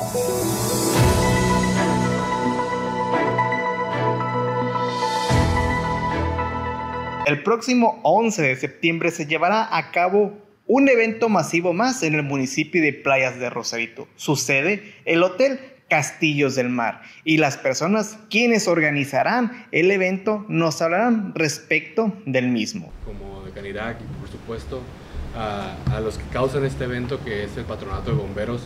El próximo 11 de septiembre se llevará a cabo un evento masivo más en el municipio de Playas de Rosarito. Sucede el Hotel Castillos del Mar, y las personas quienes organizarán el evento nos hablarán respecto del mismo. Como de Canirac y por supuesto a los que causan este evento, que es el Patronato de Bomberos,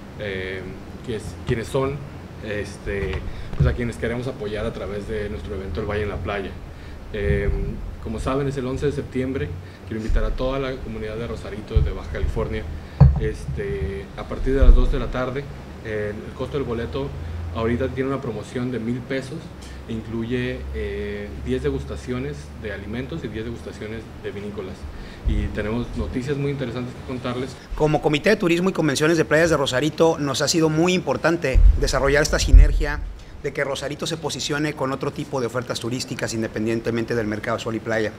quienes son pues a quienes queremos apoyar a través de nuestro evento El Valle en la Playa. Como saben, es el 11 de septiembre. Quiero invitar a toda la comunidad de Rosarito, de Baja California, a partir de las 2 de la tarde. El costo del boleto ahorita tiene una promoción de $1,000, e incluye 10 degustaciones de alimentos y 10 degustaciones de vinícolas. Y tenemos noticias muy interesantes que contarles. Como Comité de Turismo y Convenciones de Playas de Rosarito, nos ha sido muy importante desarrollar esta sinergia de que Rosarito se posicione con otro tipo de ofertas turísticas independientemente del mercado sol y playa.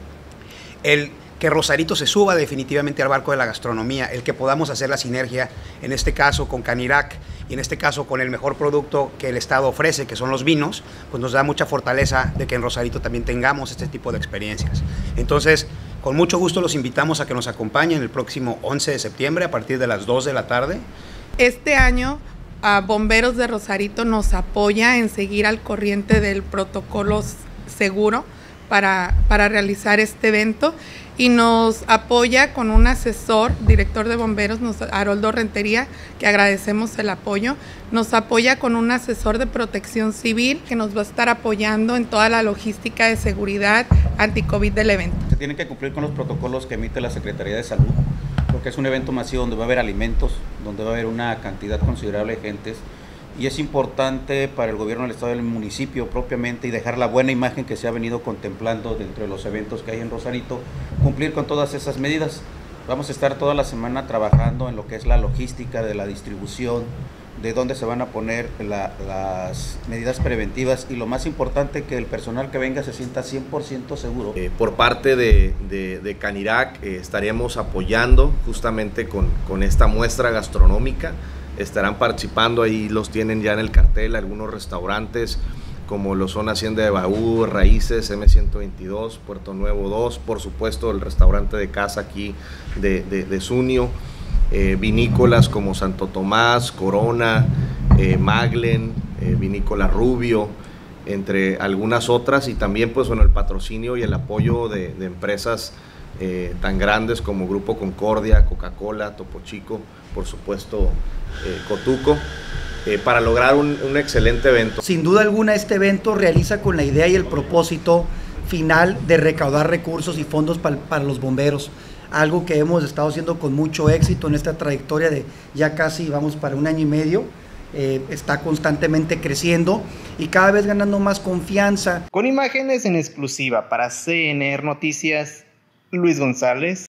El que Rosarito se suba definitivamente al barco de la gastronomía, el que podamos hacer la sinergia, en este caso con Canirac y en este caso con el mejor producto que el Estado ofrece, que son los vinos, pues nos da mucha fortaleza de que en Rosarito también tengamos este tipo de experiencias. Entonces, con mucho gusto los invitamos a que nos acompañen el próximo 11 de septiembre a partir de las 2 de la tarde. Este año a Bomberos de Rosarito nos apoya en seguir al corriente del protocolo seguro para realizar este evento, y nos apoya con un asesor, director de bomberos, Haroldo Rentería, que agradecemos el apoyo. Nos apoya con un asesor de protección civil que nos va a estar apoyando en toda la logística de seguridad anti-COVID del evento. Se tienen que cumplir con los protocolos que emite la Secretaría de Salud, porque es un evento masivo donde va a haber alimentos, donde va a haber una cantidad considerable de gentes, y es importante para el gobierno del estado y del municipio propiamente, y dejar la buena imagen que se ha venido contemplando dentro de los eventos que hay en Rosarito, cumplir con todas esas medidas. Vamos a estar toda la semana trabajando en lo que es la logística de la distribución, de dónde se van a poner las medidas preventivas, y lo más importante, que el personal que venga se sienta 100% seguro. Por parte de Canirac estaremos apoyando justamente con esta muestra gastronómica. Estarán participando, ahí los tienen ya en el cartel, algunos restaurantes como lo son Hacienda de Baú, Raíces, M122, Puerto Nuevo 2, por supuesto el restaurante de casa aquí de Zunio, vinícolas como Santo Tomás, Corona, Maglen, Vinícola Rubio, entre algunas otras, y también pues bueno, el patrocinio y el apoyo de empresas tan grandes como Grupo Concordia, Coca-Cola, Topo Chico, por supuesto Cotuco, para lograr un excelente evento. Sin duda alguna, este evento realiza con la idea y el propósito final de recaudar recursos y fondos para los bomberos, algo que hemos estado haciendo con mucho éxito en esta trayectoria de ya casi vamos para 1 año y medio. Está constantemente creciendo y cada vez ganando más confianza. Con imágenes en exclusiva para CNR Noticias, Luis González.